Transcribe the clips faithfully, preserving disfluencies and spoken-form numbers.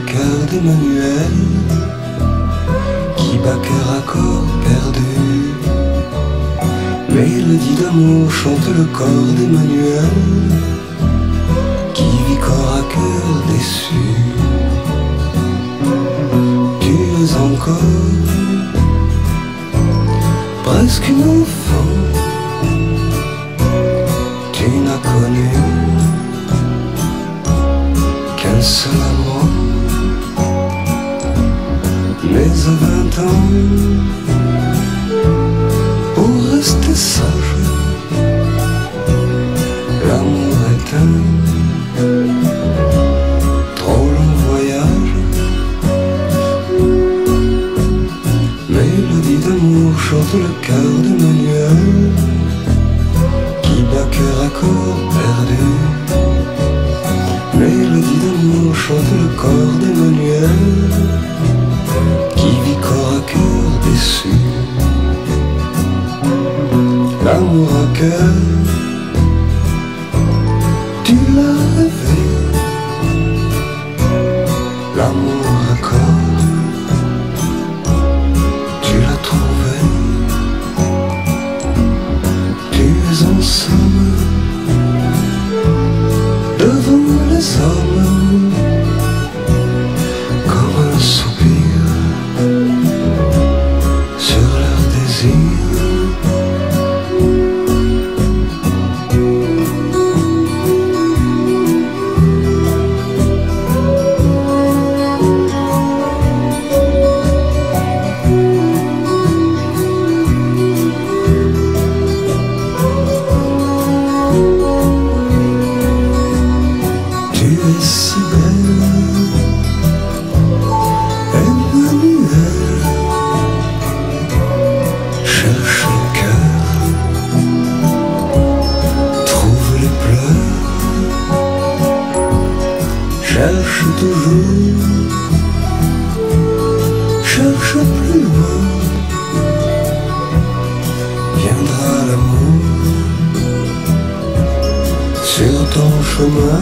cœur d'Emmanuel qui bat cœur à corps perdu. Mélodie d'amour chante le corps d'Emmanuel qui vit corps à cœur déçu. Tu es encore presque une enfant, tu n'as connu qu'un seul amour. Mais à vingt ans, pour rester sage, l'amour est un trop long voyage. Mélodie d'amour chante le cœur d'Emmanuel qui bat cœur à corps perdu. Mélodie d'amour chante le corps d'Emmanuel qui vit corps à cœur déçu. L'amour à cœur, tu l'as rêvé. L'amour à corps, tu l'as trouvé. Tu es en somme devant les hommes comme un soupir sur leur désir. Tu es si belle, Emmanuel. Cherche le cœur, trouve les pleurs. Cherche toujours, cherche plus loin. Viendra l'amour sur ton chemin.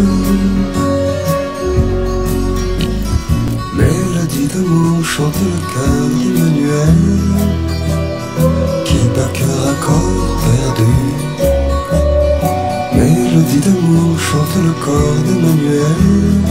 Mélodie d'amour chante le cœur d'Emmanuel qui bat cœur à corps perdu. Mélodie d'amour chante le corps d'Emmanuel